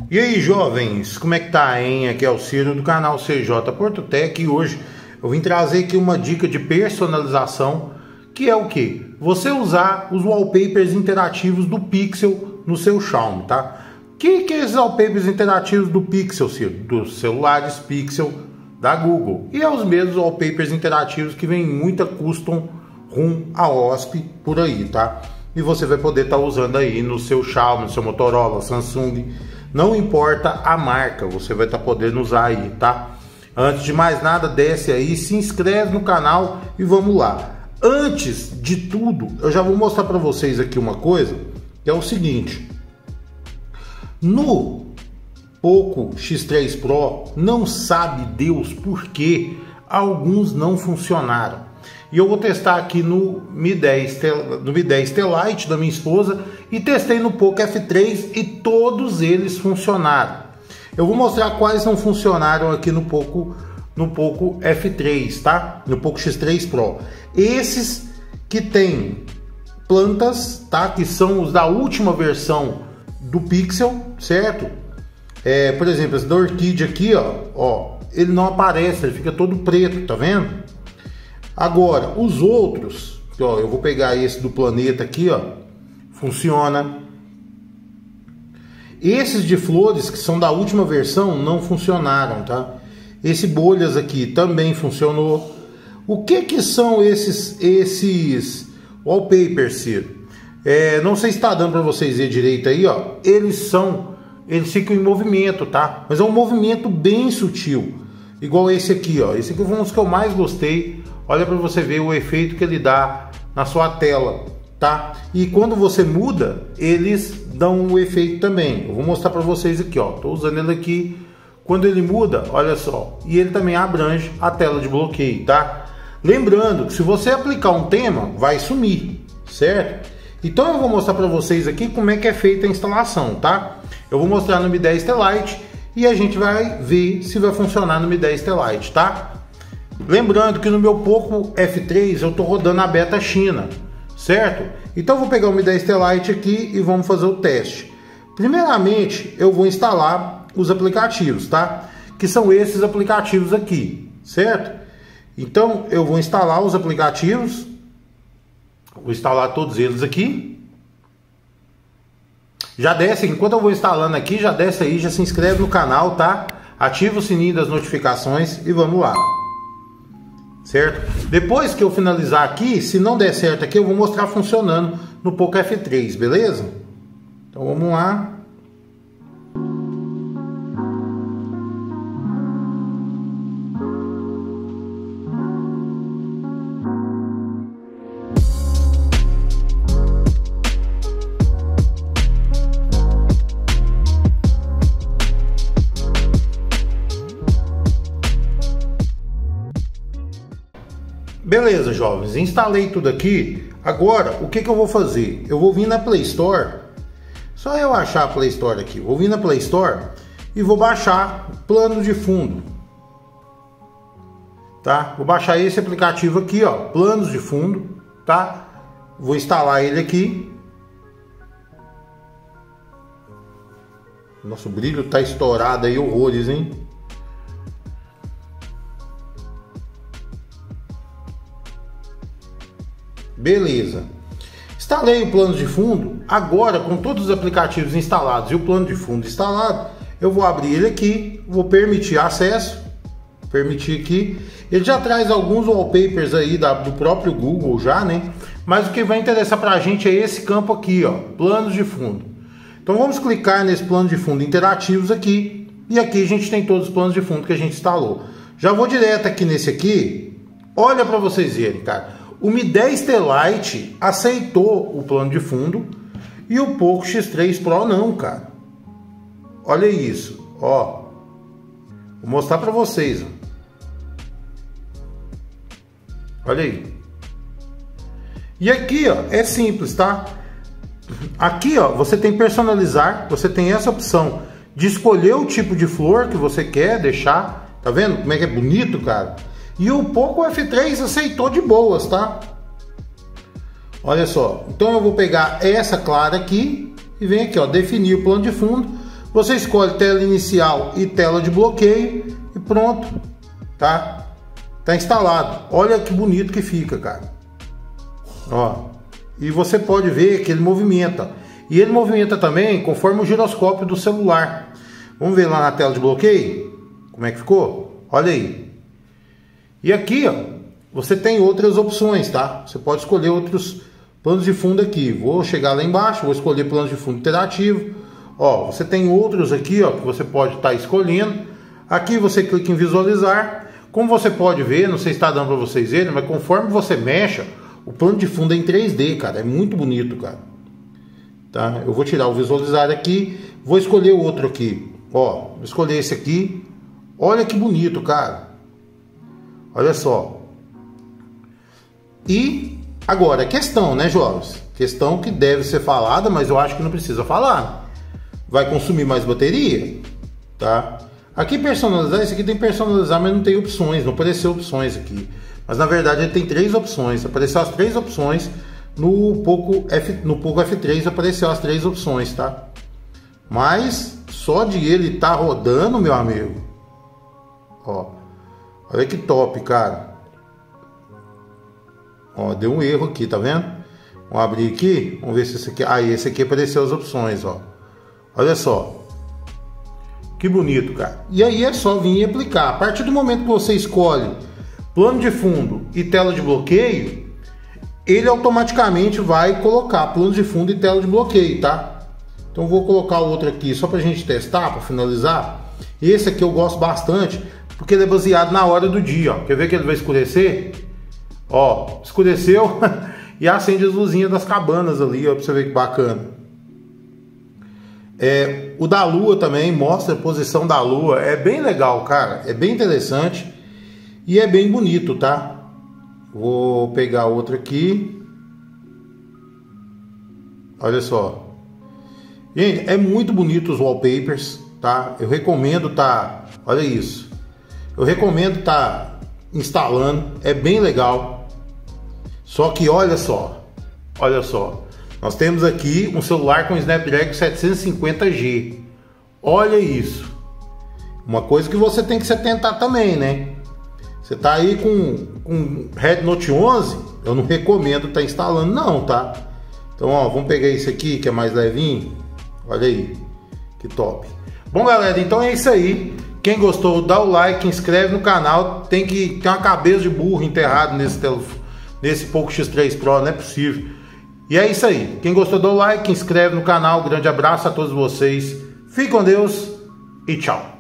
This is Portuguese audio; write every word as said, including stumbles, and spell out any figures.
E aí, jovens, como é que tá, hein? Aqui é o Ciro do canal C J Portotec e hoje eu vim trazer aqui uma dica de personalização, que é o que? Você usar os wallpapers interativos do Pixel no seu Xiaomi, tá? O que que é esses wallpapers interativos do Pixel, Ciro? Dos celulares Pixel da Google. E é os mesmos wallpapers interativos que vem muita custom ROM A O S P por aí, tá? E você vai poder estar tá usando aí no seu Xiaomi, no seu Motorola, Samsung. Não importa a marca, você vai estar tá podendo usar aí, tá? Antes de mais nada, desce aí, se inscreve no canal e vamos lá. Antes de tudo, eu já vou mostrar para vocês aqui uma coisa, que é o seguinte. No Poco X três Pro, não sabe Deus por que alguns não funcionaram. E eu vou testar aqui no Mi dez, no Mi dez T Lite da minha esposa e testei no Poco F três e todos eles funcionaram. Eu vou mostrar quais não funcionaram aqui no Poco, no Poco F três, tá? No Poco X três Pro. Esses que tem plantas, tá? Que são os da última versão do Pixel, certo? É, por exemplo, esse da Orquídea aqui, ó, ó, ele não aparece, ele fica todo preto, tá vendo? Agora, os outros, ó, eu vou pegar esse do planeta aqui, ó, funciona. Esses de flores, que são da última versão, não funcionaram, tá? Esse bolhas aqui também funcionou. O que que são esses, esses wallpapers, Ciro? É, não sei se está dando para vocês ver direito aí, ó. Eles são, eles ficam em movimento, tá? Mas é um movimento bem sutil. Igual esse aqui, ó. Esse aqui foi um dos que eu mais gostei. Olha para você ver o efeito que ele dá na sua tela, tá? E quando você muda, eles dão o efeito também. Eu vou mostrar para vocês aqui, ó. Tô usando ele aqui. Quando ele muda, olha só. E ele também abrange a tela de bloqueio, tá? Lembrando que se você aplicar um tema, vai sumir, certo? Então eu vou mostrar para vocês aqui como é que é feita a instalação, tá? Eu vou mostrar no Mi dez T Lite e a gente vai ver se vai funcionar no Mi dez T Lite, tá? Lembrando que no meu Poco F três eu tô rodando a beta China, certo? Então eu vou pegar o Mi dez T Lite aqui e vamos fazer o teste. Primeiramente eu vou instalar os aplicativos, tá? Que são esses aplicativos aqui, certo? Então eu vou instalar os aplicativos. Vou instalar todos eles aqui. Já desce, enquanto eu vou instalando aqui, já desce aí, já se inscreve no canal, tá? Ativa o sininho das notificações e vamos lá. Certo? Depois que eu finalizar aqui, se não der certo aqui, eu vou mostrar funcionando no Poco F três, beleza? Então vamos lá. Beleza, jovens, instalei tudo aqui. Agora, o que que eu vou fazer? Eu vou vir na Play Store. Só eu achar a Play Store aqui. Vou vir na Play Store e vou baixar plano de fundo. Tá? Vou baixar esse aplicativo aqui, ó, planos de fundo, tá? Vou instalar ele aqui. Nosso brilho tá estourado aí, horrores, hein? Beleza, instalei o plano de fundo. Agora, com todos os aplicativos instalados e o plano de fundo instalado, eu vou abrir ele aqui, vou permitir acesso, permitir aqui. Ele já traz alguns wallpapers aí da, do próprio Google já, né? Mas o que vai interessar pra gente é esse campo aqui, ó, planos de fundo. Então vamos clicar nesse plano de fundo interativos aqui, e aqui a gente tem todos os planos de fundo que a gente instalou. Já vou direto aqui nesse aqui, olha para vocês verem, cara. O Mi dez T Lite aceitou o plano de fundo e o Poco X três Pro não, cara. Olha isso, ó. Vou mostrar para vocês, ó. Olha aí. E aqui, ó, é simples, tá? Aqui, ó, você tem personalizar, você tem essa opção de escolher o tipo de flor que você quer deixar. Tá vendo como é que é bonito, cara? E o Poco F três aceitou de boas, tá? Olha só. Então eu vou pegar essa clara aqui e venho aqui, ó, definir o plano de fundo. Você escolhe tela inicial e tela de bloqueio e pronto, tá? Tá instalado. Olha que bonito que fica, cara. Ó, e você pode ver que ele movimenta. E ele movimenta também conforme o giroscópio do celular. Vamos ver lá na tela de bloqueio como é que ficou? Olha aí. E aqui, ó, você tem outras opções, tá? Você pode escolher outros planos de fundo aqui. Vou chegar lá embaixo, vou escolher plano de fundo interativo. Ó, você tem outros aqui, ó, que você pode estar escolhendo. Aqui você clica em visualizar. Como você pode ver, não sei se está dando para vocês verem, mas conforme você mexe, o plano de fundo é em três D, cara. É muito bonito, cara. Tá? Eu vou tirar o visualizar aqui. Vou escolher outro aqui. Ó, vou escolher esse aqui. Olha que bonito, cara. Olha só. E agora, questão, né, jovens? Questão que deve ser falada, mas eu acho que não precisa falar. Vai consumir mais bateria, tá? Aqui personalizar, esse aqui tem personalizar, mas não tem opções, não apareceu opções aqui. Mas na verdade ele tem três opções. Apareceu as três opções no Poco F, no Poco F três apareceu as três opções, tá? Mas só de ele estar tá rodando, meu amigo. Ó, olha que top, cara. Ó, deu um erro aqui, tá vendo? Vamos abrir aqui, vamos ver se esse aqui... Ah, esse aqui apareceu as opções, ó. Olha só. Que bonito, cara. E aí é só vir e aplicar. A partir do momento que você escolhe plano de fundo e tela de bloqueio, ele automaticamente vai colocar plano de fundo e tela de bloqueio, tá? Então vou colocar outro aqui só pra gente testar, para finalizar. Esse aqui eu gosto bastante, porque ele é baseado na hora do dia, ó. Quer ver que ele vai escurecer? Ó, escureceu e acende as luzinhas das cabanas ali, ó, pra você ver que bacana. É, o da lua também mostra a posição da lua. É bem legal, cara. É bem interessante e é bem bonito, tá? Vou pegar outro aqui. Olha só. Gente, é muito bonito os wallpapers, tá? Eu recomendo tá... Olha isso. Eu recomendo tá instalando. É bem legal. Só que olha só. Olha só. Nós temos aqui um celular com Snapdragon setecentos e cinquenta G. Olha isso. Uma coisa que você tem que se atentar também, né? Você tá aí com, com Redmi Note onze, eu não recomendo estar tá instalando não, tá? Então, ó, vamos pegar esse aqui que é mais levinho. Olha aí, que top. Bom, galera, então é isso aí. Quem gostou, dá o like, inscreve no canal. Tem que ter uma cabeça de burro enterrado nesse telefone, nesse Poco X três Pro, não é possível. E é isso aí. Quem gostou, dá o like, inscreve no canal. Grande abraço a todos vocês. Fique com Deus e tchau.